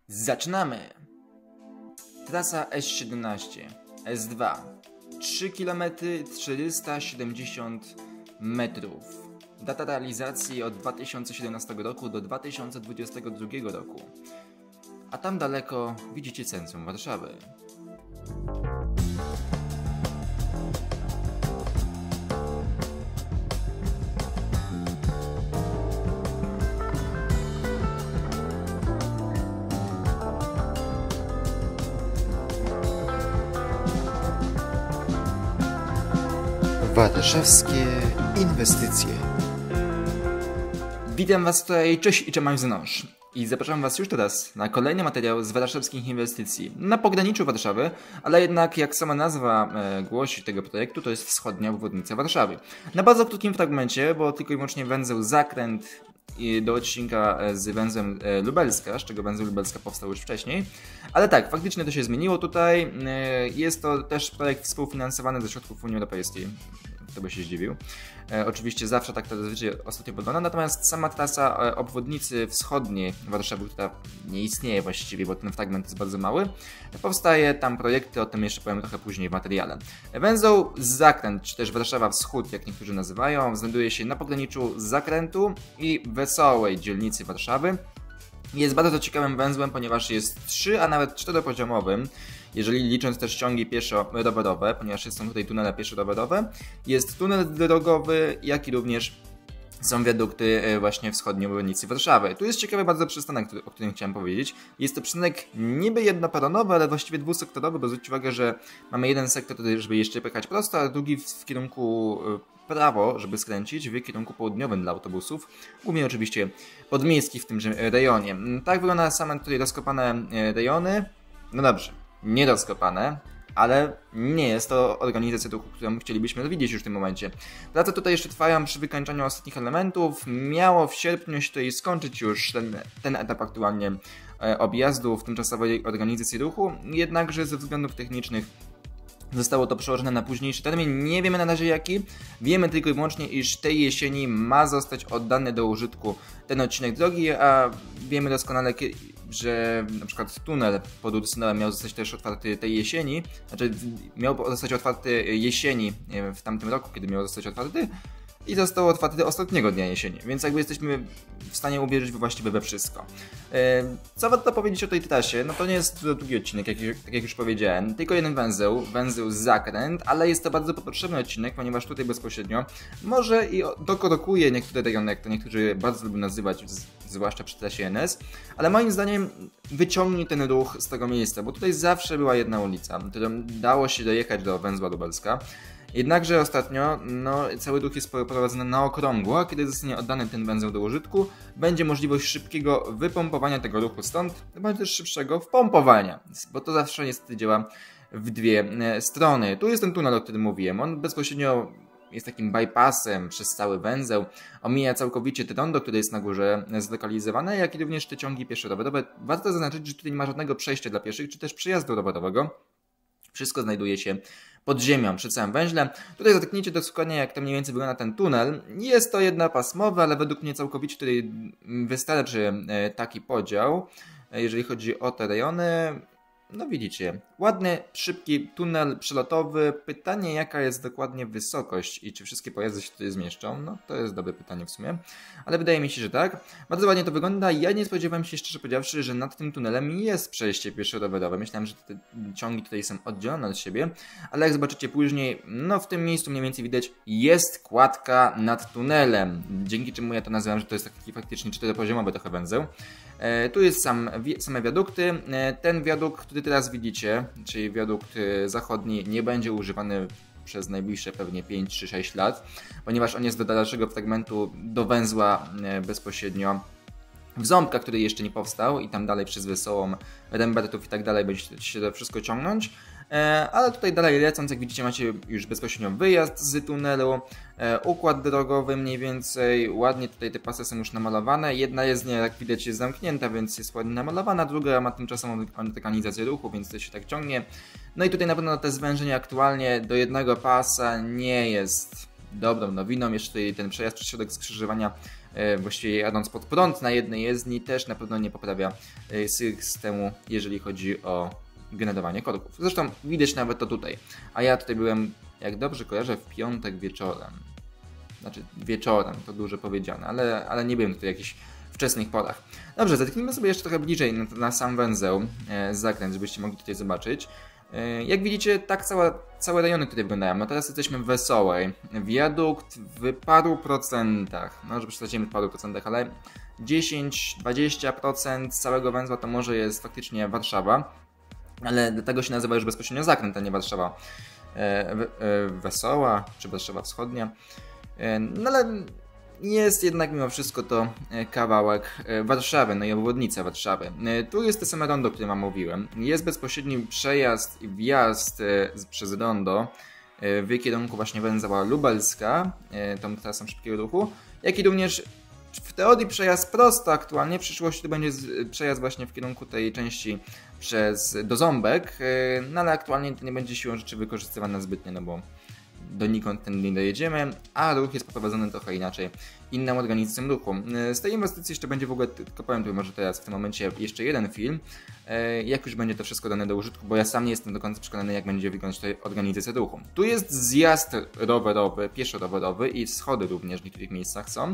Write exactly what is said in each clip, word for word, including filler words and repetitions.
Zaczynamy! Trasa S siedemnaście, S dwa, trzy kilometry czterysta siedemdziesiąt metrów. Data realizacji od dwa tysiące siedemnastego roku do dwa tysiące dwudziestego drugiego roku. A tam daleko widzicie centrum Warszawy. Warszawskie inwestycje. Witam Was tutaj, cześć i Czemaj Znosz. I zapraszam Was już teraz na kolejny materiał z warszawskich inwestycji. Na pograniczu Warszawy, ale jednak jak sama nazwa e, głosi tego projektu, to jest wschodnia obwodnica Warszawy. Na bardzo krótkim fragmencie, bo tylko i wyłącznie węzeł zakręt do odcinka z węzłem Lubelska, z czego węzeł Lubelska powstał już wcześniej. Ale tak, faktycznie to się zmieniło tutaj. Jest to też projekt współfinansowany ze środków Unii Europejskiej. Kto by się zdziwił. E, oczywiście zawsze tak to zazwyczaj ostatnio wygląda, natomiast sama trasa obwodnicy wschodniej Warszawy, która nie istnieje właściwie, bo ten fragment jest bardzo mały, powstaje tam projekty, o tym jeszcze powiem trochę później w materiale. Węzeł zakręt, czy też Warszawa Wschód, jak niektórzy nazywają, znajduje się na pograniczu zakrętu i wesołej dzielnicy Warszawy. Jest bardzo ciekawym węzłem, ponieważ jest trzy, a nawet czteropoziomowym. Jeżeli licząc też ciągi pieszo-rowerowe, ponieważ są tutaj tunele pieszo-rowerowe, jest tunel drogowy, jak i również są wiadukty właśnie wschodniej obwodnicy Warszawy. Tu jest ciekawy bardzo przystanek, o którym chciałem powiedzieć. Jest to przystanek niby jednoperonowy, ale właściwie dwusektorowy, bo zwróćcie uwagę, że mamy jeden sektor, żeby jeszcze pojechać prosto, a drugi w kierunku prawo, żeby skręcić w kierunku południowym dla autobusów, głównie oczywiście podmiejskich w tymże rejonie. Tak wygląda same tutaj rozkopane rejony. No dobrze, nie rozkopane, ale nie jest to organizacja ruchu, którą chcielibyśmy widzieć już w tym momencie. Prace tutaj jeszcze trwają przy wykańczaniu ostatnich elementów. Miało w sierpniu się tutaj skończyć już ten, ten etap aktualnie objazdów tymczasowej organizacji ruchu, jednakże ze względów technicznych zostało to przełożone na późniejszy termin. Nie wiemy na razie jaki. Wiemy tylko i wyłącznie, iż tej jesieni ma zostać oddany do użytku ten odcinek drogi, a wiemy doskonale, że na przykład tunel pod Ursynołem miał zostać też otwarty tej jesieni. Znaczy miał zostać otwarty jesieni w tamtym roku, kiedy miał zostać otwarty. I został otwarty ostatniego dnia jesieni, więc jakby jesteśmy w stanie uwierzyć właściwie we wszystko. Co warto powiedzieć o tej trasie? No to nie jest długi odcinek, jak, tak jak już powiedziałem, tylko jeden węzeł, węzeł zakręt, ale jest to bardzo potrzebny odcinek, ponieważ tutaj bezpośrednio może i dokorokuje niektóre rejony, jak to niektórzy bardzo lubią nazywać, zwłaszcza przy trasie N S, ale moim zdaniem wyciągnie ten ruch z tego miejsca, bo tutaj zawsze była jedna ulica, którą dało się dojechać do węzła Lubelska. Jednakże ostatnio no, cały ruch jest prowadzony na okrągło, a kiedy zostanie oddany ten węzeł do użytku, będzie możliwość szybkiego wypompowania tego ruchu stąd, bądź też szybszego wpompowania, bo to zawsze niestety działa w dwie strony. Tu jest ten tunel, o którym mówiłem, on bezpośrednio jest takim bypassem przez cały węzeł, omija całkowicie te rondo, które jest na górze zlokalizowane, jak i również te ciągi pieszo-rowerowe. Warto zaznaczyć, że tutaj nie ma żadnego przejścia dla pieszych, czy też przejazdu rowerowego. Wszystko znajduje się pod ziemią, przy całym węźle. Tutaj zatknijcie dokładnie, jak to mniej więcej wygląda ten tunel. Jest to jednopasmowy, ale według mnie całkowicie tutaj wystarczy taki podział, jeżeli chodzi o te rejony. No widzicie, ładny, szybki tunel przelotowy. Pytanie, jaka jest dokładnie wysokość i czy wszystkie pojazdy się tutaj zmieszczą? No to jest dobre pytanie w sumie, ale wydaje mi się, że tak. Bardzo ładnie to wygląda. Ja nie spodziewałem się, szczerze powiedziawszy, że nad tym tunelem jest przejście pieszo-rowerowe. Myślałem, że te ciągi tutaj są oddzielone od siebie, ale jak zobaczycie później, no w tym miejscu mniej więcej widać, jest kładka nad tunelem, dzięki czemu ja to nazywam, że to jest taki faktycznie czteropoziomowy trochę węzeł. E, tu jest sam, same wiadukty. E, ten wiadukt, który teraz widzicie, czyli wiadukt zachodni, nie będzie używany przez najbliższe pewnie pięć czy sześć lat, ponieważ on jest do dalszego fragmentu do węzła e, bezpośrednio w Ząbkach, który jeszcze nie powstał i tam dalej przez Wesołą, Rembertów i tak dalej będzie się to wszystko ciągnąć. Ale tutaj dalej lecąc, jak widzicie, macie już bezpośrednio wyjazd z tunelu, układ drogowy mniej więcej, ładnie tutaj te pasy są już namalowane, jedna jest, nie, jak widać, jest zamknięta, więc jest ładnie namalowana, druga ma tymczasową organizację ruchu, więc to się tak ciągnie. No i tutaj na pewno te zwężenie aktualnie do jednego pasa nie jest dobrą nowiną. Jeszcze tutaj ten przejazd przez środek skrzyżowania właściwie jadąc pod prąd na jednej jezdni też na pewno nie poprawia systemu, jeżeli chodzi o generowanie korków. Zresztą widać nawet to tutaj. A ja tutaj byłem, jak dobrze kojarzę, w piątek wieczorem. Znaczy wieczorem, to dużo powiedziane, ale, ale nie byłem tutaj w jakichś wczesnych porach. Dobrze, zetknijmy sobie jeszcze trochę bliżej na, na sam węzeł, e, zakręt, żebyście mogli tutaj zobaczyć. E, jak widzicie, tak całe, całe rejony tutaj wyglądają. No teraz jesteśmy w Wesołej. Wiadukt w paru procentach, no że przesadziłem w paru procentach, ale dziesięć do dwudziestu procent całego węzła to może jest faktycznie Warszawa, ale dlatego się nazywa już bezpośrednio zakręt, a nie Warszawa e, e, Wesoła czy Warszawa Wschodnia. E, no ale jest jednak mimo wszystko to kawałek Warszawy, no i obwodnica Warszawy. Tu jest to same rondo, o którym wam mówiłem. Jest bezpośredni przejazd i wjazd przez rondo w kierunku właśnie węzła Lubelska, tą trasą szybkiego ruchu, jak i również w teorii przejazd prosto aktualnie, w przyszłości to będzie przejazd właśnie w kierunku tej części przez do Ząbek, no ale aktualnie to nie będzie siłą rzeczy wykorzystywane zbytnio, no bo donikąd ten nie dojedziemy, a ruch jest poprowadzony trochę inaczej, inną organizacją ruchu. Z tej inwestycji jeszcze będzie w ogóle, tylko powiem tu może teraz w tym momencie jeszcze jeden film, jak już będzie to wszystko dane do użytku, bo ja sam nie jestem do końca przekonany, jak będzie wyglądać tutaj organizacja ruchu. Tu jest zjazd rowerowy, pieszo-rowerowy i schody również w niektórych miejscach są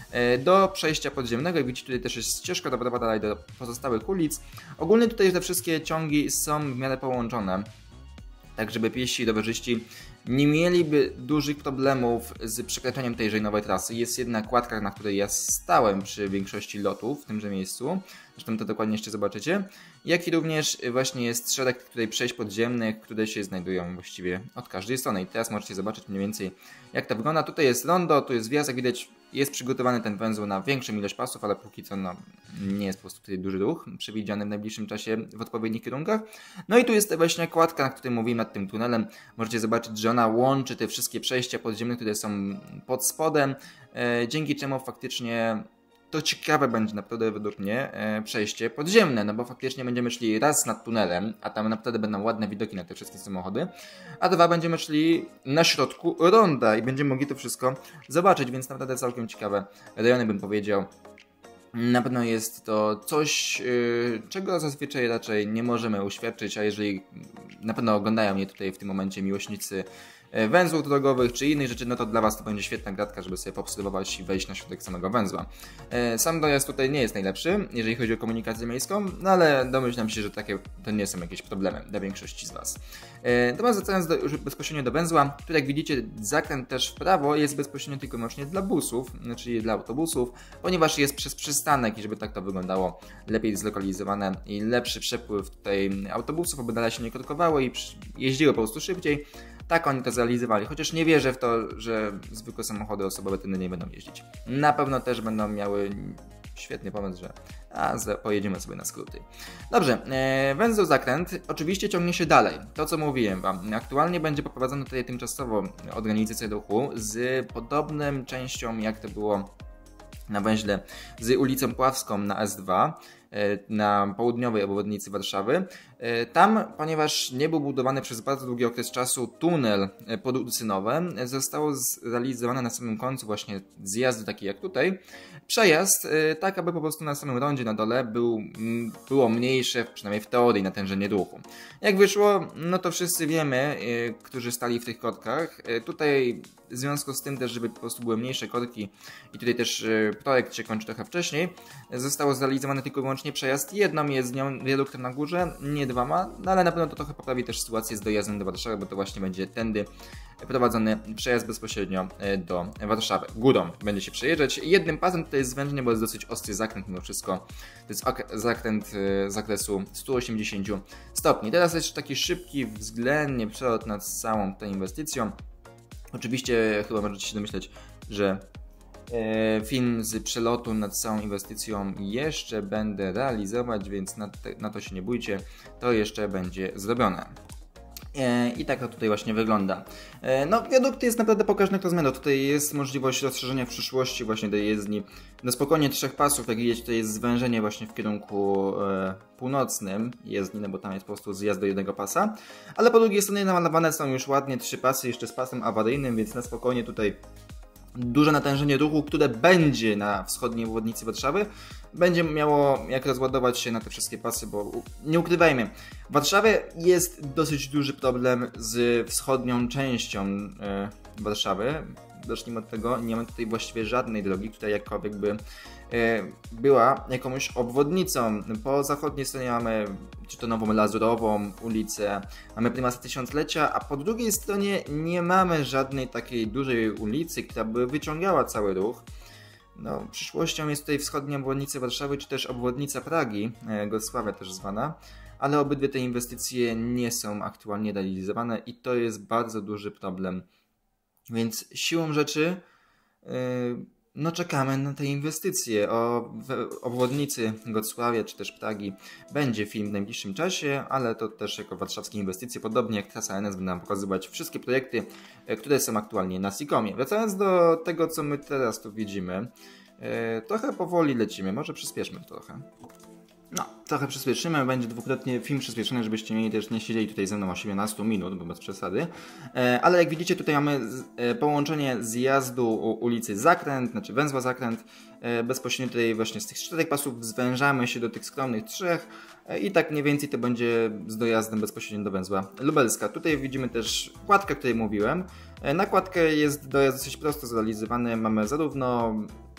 do przejścia podziemnego i widzicie, tutaj też jest ścieżka rowerowa dalej do pozostałych ulic. Ogólnie tutaj te wszystkie ciągi są w miarę połączone, tak żeby piesi i rowerzyści nie mieliby dużych problemów z przekraczaniem tejże nowej trasy. Jest jedna kładka, na której ja stałem przy większości lotów w tymże miejscu. Zresztą to dokładnie jeszcze zobaczycie. Jak i również właśnie jest szereg tutaj przejść podziemnych, które się znajdują właściwie od każdej strony. I teraz możecie zobaczyć mniej więcej, jak to wygląda. Tutaj jest rondo, tu jest wjazd, jak widać jest przygotowany ten węzeł na większą ilość pasów, ale póki co no, nie jest po prostu tutaj duży ruch przewidziany w najbliższym czasie w odpowiednich kierunkach. No i tu jest właśnie kładka, na której mówimy nad tym tunelem. Możecie zobaczyć, że ona łączy te wszystkie przejścia podziemne, które są pod spodem, e, dzięki czemu faktycznie to ciekawe będzie naprawdę według mnie e, przejście podziemne, no bo faktycznie będziemy szli raz nad tunelem, a tam naprawdę będą ładne widoki na te wszystkie samochody, a dwa będziemy szli na środku ronda i będziemy mogli to wszystko zobaczyć, więc naprawdę całkiem ciekawe rejony bym powiedział. Na pewno jest to coś, yy, czego zazwyczaj raczej nie możemy uświadczyć, a jeżeli na pewno oglądają mnie tutaj w tym momencie miłośnicy węzłów drogowych czy innych rzeczy, no to dla was to będzie świetna gratka, żeby sobie poobserwować i wejść na środek samego węzła. Sam dojazd tutaj nie jest najlepszy, jeżeli chodzi o komunikację miejską, no ale domyślam się, że takie to nie są jakieś problemy dla większości z was. Natomiast wracając do, już bezpośrednio do węzła, tu jak widzicie zakręt też w prawo jest bezpośrednio tylko i wyłącznie dla busów, czyli dla autobusów, ponieważ jest przez przystanek i żeby tak to wyglądało lepiej zlokalizowane i lepszy przepływ tutaj autobusów, aby dalej się nie korkowało i jeździło po prostu szybciej. Tak oni to zrealizowali, chociaż nie wierzę w to, że zwykłe samochody osobowe tędy nie będą jeździć. Na pewno też będą miały świetny pomysł, że a, pojedziemy sobie na skróty. Dobrze, e, węzeł zakręt oczywiście ciągnie się dalej. To co mówiłem wam, aktualnie będzie poprowadzona tutaj tymczasowo organizacja ruchu z podobną częścią jak to było na węźle z ulicą Pławską na S dwa. Na południowej obwodnicy Warszawy. Tam, ponieważ nie był budowany przez bardzo długi okres czasu tunel pod Ursynowę, zostało zrealizowane na samym końcu właśnie zjazdu taki jak tutaj, przejazd, tak aby po prostu na samym rondzie na dole był, było mniejsze, przynajmniej w teorii, natężenie ruchu. Jak wyszło, no to wszyscy wiemy, którzy stali w tych korkach. Tutaj w związku z tym też, żeby po prostu były mniejsze korki i tutaj też projekt się kończy trochę wcześniej, zostało zrealizowane tylko i wyłącznie przejazd jedną jezdnią, wiaduktem na górze, nie dwoma, no ale na pewno to trochę poprawi też sytuację z dojazdem do Warszawy, bo to właśnie będzie tędy prowadzony przejazd bezpośrednio do Warszawy. Górą będzie się przejeżdżać. Jednym pasem to jest zwężenie, bo jest dosyć ostry zakręt mimo wszystko. To jest zakręt z zakresu sto osiemdziesiąt stopni. Teraz jeszcze taki szybki względnie przelot nad całą tą inwestycją. Oczywiście chyba możecie się domyśleć, że film z przelotu nad całą inwestycją jeszcze będę realizować, więc na, te, na to się nie bójcie, to jeszcze będzie zrobione. I tak to tutaj właśnie wygląda. No, wiadukt jest naprawdę pokaźny do zmiany. Tutaj jest możliwość rozszerzenia w przyszłości właśnie tej jezdni do spokojnie trzech pasów. Jak widzicie, tutaj jest zwężenie właśnie w kierunku e, północnym jezdni, no bo tam jest po prostu zjazd do jednego pasa. Ale po drugiej stronie namalowane są już ładnie trzy pasy, jeszcze z pasem awaryjnym, więc na spokojnie tutaj duże natężenie ruchu, które będzie na wschodniej obwodnicy Warszawy, będzie miało jak rozładować się na te wszystkie pasy, bo nie ukrywajmy, w Warszawie jest dosyć duży problem z wschodnią częścią e, Warszawy. Zacznijmy od tego, nie mamy tutaj właściwie żadnej drogi, która jakkolwiek by e, była jakąś obwodnicą. Po zachodniej stronie mamy czy to Nową Lazurową ulicę, mamy Prymasa Tysiąclecia, a po drugiej stronie nie mamy żadnej takiej dużej ulicy, która by wyciągała cały ruch. No, przyszłością jest tutaj wschodnia obwodnica Warszawy, czy też obwodnica Pragi, e, Gosławia też zwana, ale obydwie te inwestycje nie są aktualnie realizowane i to jest bardzo duży problem. Więc siłą rzeczy yy, no czekamy na te inwestycje. O obwodnicy Gocławia czy też Pragi będzie film w najbliższym czasie, ale to też jako warszawskie inwestycje, podobnie jak Trasa N S, będą nam pokazywać wszystkie projekty, które są aktualnie na SICOM-ie. Wracając do tego, co my teraz tu widzimy, yy, trochę powoli lecimy, może przyspieszmy trochę. No, trochę przyspieszymy, będzie dwukrotnie film przyspieszony, żebyście mieli też nie siedzieli tutaj ze mną osiemnaście minut, bo bez przesady. E, ale jak widzicie, tutaj mamy z, e, połączenie zjazdu ulicy Zakręt, znaczy węzła Zakręt. E, bezpośrednio tutaj właśnie z tych czterech pasów zwężamy się do tych skromnych trzech e, i tak mniej więcej to będzie z dojazdem bezpośrednio do węzła Lubelska. Tutaj widzimy też kładkę, o której mówiłem. E, na kładkę jest dojazd dosyć prosto zrealizowany, mamy zarówno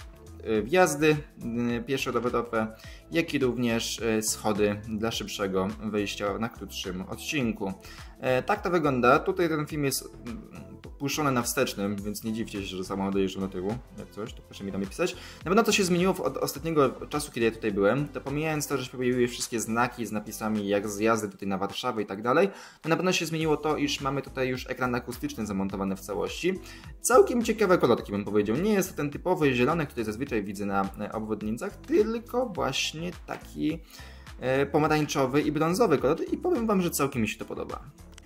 wjazdy pieszo-rowerowe, jak i również schody dla szybszego wyjścia na krótszym odcinku. Tak to wygląda. Tutaj ten film jest puszczony na wstecznym, więc nie dziwcie się, że samochody jeżdżą do tyłu. Jak coś, to proszę mi tam napisać. Na pewno co się zmieniło od ostatniego czasu, kiedy ja tutaj byłem, to pomijając to, że się pojawiły wszystkie znaki z napisami jak zjazdy tutaj na Warszawę i tak dalej, to na pewno się zmieniło to, iż mamy tutaj już ekran akustyczny zamontowany w całości. Całkiem ciekawe kolorki, bym powiedział. Nie jest to ten typowy zielony, który zazwyczaj widzę na obwodnicach, tylko właśnie taki pomarańczowy i brązowy kolor i powiem wam, że całkiem mi się to podoba.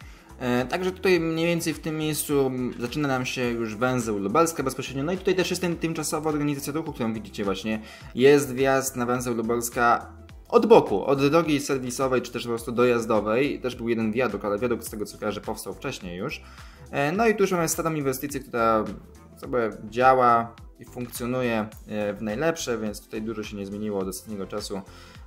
Także tutaj mniej więcej w tym miejscu zaczyna nam się już węzeł Lubelska bezpośrednio, no i tutaj też jest ten tymczasowa organizacja ruchu, którą widzicie właśnie. Jest wjazd na węzeł Lubelska od boku, od drogi serwisowej czy też po prostu dojazdowej. Też był jeden wiadukt, ale wiadukt z tego co kojarzę powstał wcześniej już. No i tu już mamy starą inwestycję, która sobie działa i funkcjonuje w najlepsze, więc tutaj dużo się nie zmieniło od ostatniego czasu.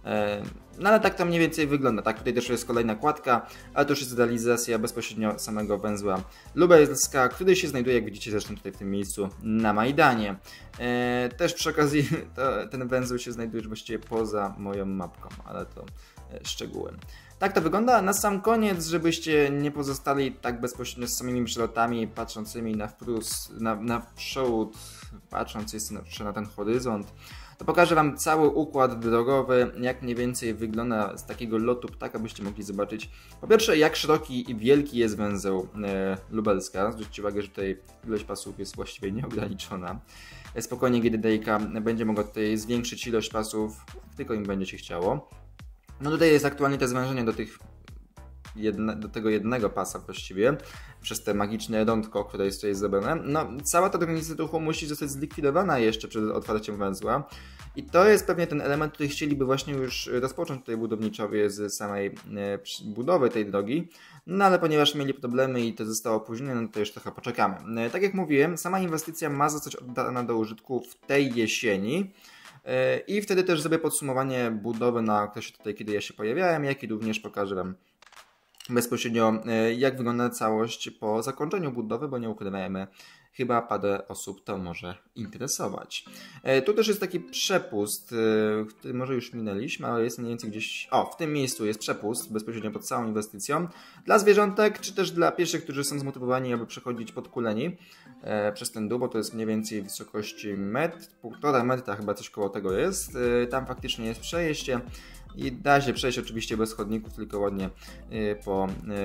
No ale tak to mniej więcej wygląda, tak, tutaj też jest kolejna kładka, ale to już jest realizacja bezpośrednio samego węzła Lubelska, który się znajduje, jak widzicie zresztą tutaj w tym miejscu, na Majdanie. Też przy okazji to, ten węzeł się znajduje właściwie poza moją mapką, ale to szczegóły. Tak to wygląda. Na sam koniec, żebyście nie pozostali tak bezpośrednio z samymi przelotami, patrzącymi na wprost, na, na przód, patrząc jeszcze na, na ten horyzont, to pokażę wam cały układ drogowy, jak mniej więcej wygląda z takiego lotu ptaka, byście mogli zobaczyć. Po pierwsze, jak szeroki i wielki jest węzeł e, Lubelska. Zwróćcie uwagę, że tutaj ilość pasów jest właściwie nieograniczona. E, spokojnie G D D K będzie mogła tutaj zwiększyć ilość pasów, jak tylko im będzie się chciało. No tutaj jest aktualnie to zwężenie do tych Jedne, do tego jednego pasa właściwie, przez te magiczne rądko, które jest tutaj zrobione. No, cała ta organizacja ruchu musi zostać zlikwidowana jeszcze przed otwarciem węzła i to jest pewnie ten element, który chcieliby właśnie już rozpocząć tutaj budowniczowie z samej e, budowy tej drogi, no ale ponieważ mieli problemy i to zostało opóźnione, no to już trochę poczekamy. E, tak jak mówiłem, sama inwestycja ma zostać oddana do użytku w tej jesieni. E, I wtedy też zrobię podsumowanie budowy na okresie tutaj, kiedy ja się pojawiałem, jak i również pokażę wam bezpośrednio jak wygląda całość po zakończeniu budowy, bo nie ukrywajmy, chyba parę osób to może interesować. Tu też jest taki przepust, który może już minęliśmy, ale jest mniej więcej gdzieś... O, w tym miejscu jest przepust bezpośrednio pod całą inwestycją dla zwierzątek, czy też dla pieszych, którzy są zmotywowani, aby przechodzić podkuleni przez ten dół, bo to jest mniej więcej wysokości metr, półtora metra chyba coś koło tego jest. Tam faktycznie jest przejście. I da się przejść oczywiście bez chodników, tylko ładnie y, po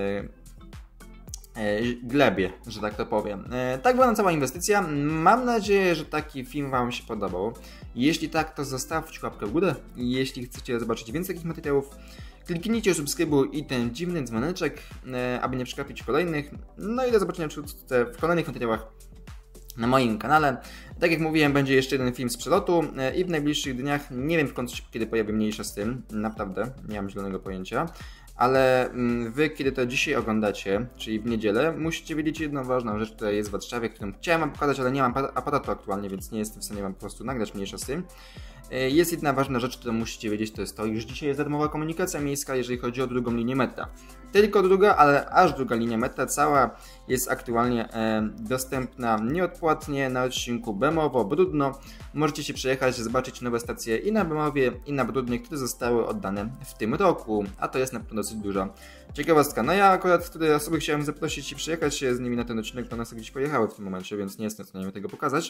y, y, glebie, że tak to powiem. Y, tak była cała inwestycja. Mam nadzieję, że taki film wam się podobał. Jeśli tak, to zostawcie łapkę w górę. Jeśli chcecie zobaczyć więcej takich materiałów, kliknijcie subskrybuj i ten dziwny dzwoneczek, y, aby nie przegapić kolejnych. No i do zobaczenia w kolejnych materiałach na moim kanale. Tak jak mówiłem, będzie jeszcze jeden film z przelotu i w najbliższych dniach, nie wiem w końcu kiedy pojawi, mniejsza z tym, naprawdę, nie mam zielonego pojęcia, ale wy, kiedy to dzisiaj oglądacie, czyli w niedzielę, musicie wiedzieć jedną ważną rzecz, która jest w Warszawie, którą chciałem wam pokazać, ale nie mam aparatu aktualnie, więc nie jestem w stanie wam po prostu nagrać, mniejsza z tym. Jest jedna ważna rzecz, którą musicie wiedzieć, to jest to, iż dzisiaj jest darmowa komunikacja miejska, jeżeli chodzi o drugą linię metra. Tylko druga, ale aż druga linia metra, cała jest aktualnie e, dostępna nieodpłatnie na odcinku Bemowo-Brudno. Możecie się przejechać, zobaczyć nowe stacje i na Bemowie, i na Brudnie, które zostały oddane w tym roku, a to jest na pewno dosyć duża ciekawostka. No ja akurat tutaj osoby chciałem zaprosić i przyjechać się z nimi na ten odcinek, to one sobie gdzieś pojechały w tym momencie, więc nie jestem w stanie tego pokazać.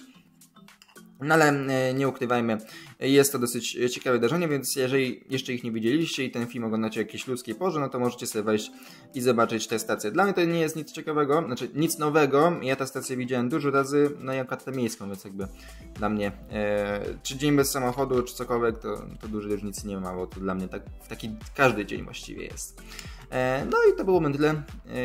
No ale nie ukrywajmy, jest to dosyć ciekawe wydarzenie, więc jeżeli jeszcze ich nie widzieliście i ten film oglądacie o jakiejś ludzkiej porze, no to możecie sobie wejść i zobaczyć tę stację. Dla mnie to nie jest nic ciekawego, znaczy nic nowego, ja tę stację widziałem dużo razy, no i akurat tę miejską, więc jakby dla mnie, e, czy dzień bez samochodu, czy cokolwiek, to, to dużo różnicy nie ma, bo to dla mnie tak, taki każdy dzień właściwie jest. E, no i to było na tyle. E,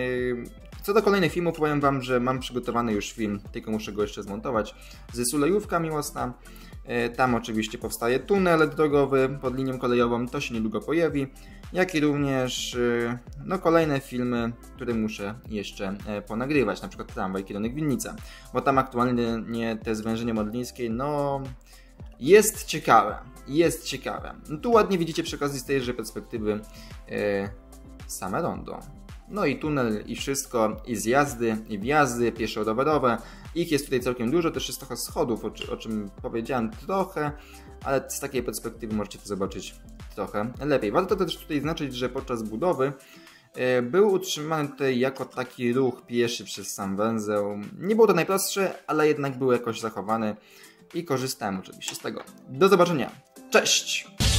Co do kolejnych filmów, powiem wam, że mam przygotowany już film, tylko muszę go jeszcze zmontować, ze Sulejówka Miłosna. Tam oczywiście powstaje tunel drogowy pod linią kolejową, to się niedługo pojawi, jak i również no, kolejne filmy, które muszę jeszcze ponagrywać, na przykład Tramwaj kierunek Winnica, bo tam aktualnie nie, te zwężenie modlińskie, no jest ciekawe, jest ciekawe. No, tu ładnie widzicie przy okazji z tejże perspektywy e, same rondo. No i tunel, i wszystko, i zjazdy, i wjazdy pieszo-rowerowe. Ich jest tutaj całkiem dużo, też jest trochę schodów, o, o czym powiedziałem trochę, ale z takiej perspektywy możecie to zobaczyć trochę lepiej. Warto też tutaj zaznaczyć, że podczas budowy e, był utrzymany tutaj jako taki ruch pieszy przez sam węzeł. Nie było to najprostsze, ale jednak był jakoś zachowany i korzystałem oczywiście z tego. Do zobaczenia, cześć!